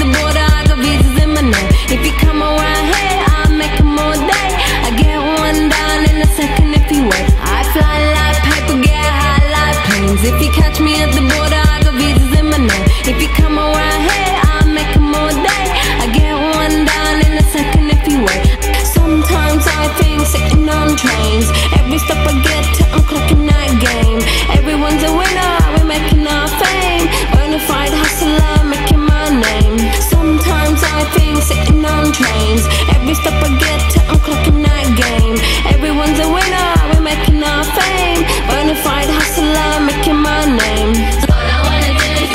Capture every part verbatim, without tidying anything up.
the border, I got visas in my name. If you come around here, I'll make them all day. I get one down in a second if you wait. I fly like paper, get high like planes. If you catch me at the border, I got visas in my name. If you come around here, I'll make them all day. I get one down in a second if you wait. Sometimes I think sitting on trains, every stop I get to, I'm clocking that game. Everyone's a winner, we're making our fame. Bonafide hustler, making my name. Sometimes I think sitting on trains, every stop I get to, I'm clocking that game. Everyone's a winner, we're making our fame. Bonafide hustler, making my name. All I wanna do is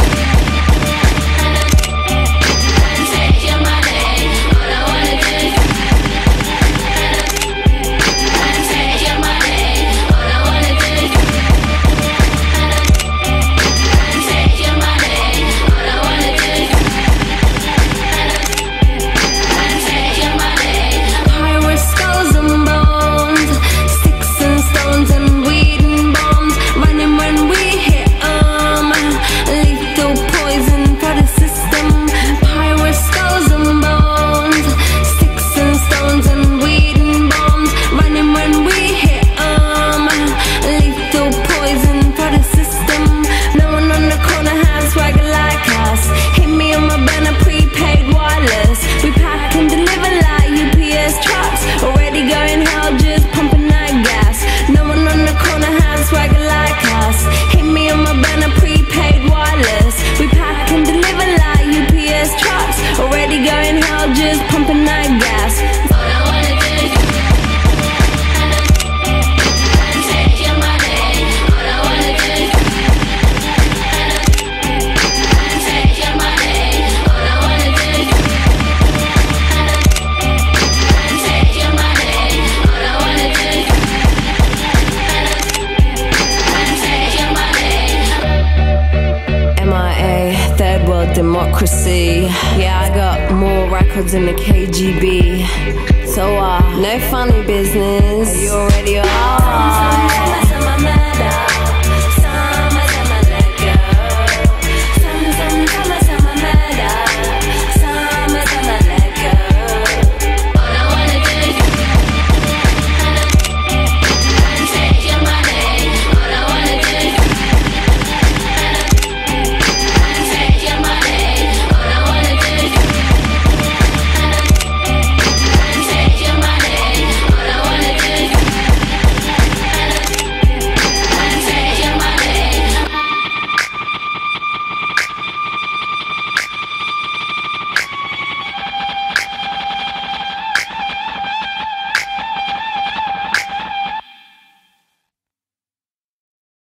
take your money. All I wanna do is take your money. All I wanna do is take your money. All I wanna do is take your money. Pirate skulls and bones, sticks and stones and weed and bombs, running when we hit 'em. Lethal poison for the system. Pirate skulls and bones, sticks and stones and weed and bombs, running when we hit 'em. Lethal poison for the system. No one on the corner has swagger like us. Hit me on my banner, prepaid wireless. We pack and deliver like U P S trucks. Already going hell, just pumping that gas. No one on the corner has swagger like us. Hit me on my banner, prepaid wireless. We pack and deliver like U P S trucks. Already going hell, just pumping that gas. All I wanna do is take your money. All I wanna do is take your money. All I wanna do is take your money. All I wanna do is take your money. M I A, third world democracy. Yeah, I got more records than the K G B. So uh, no funny business. You already are.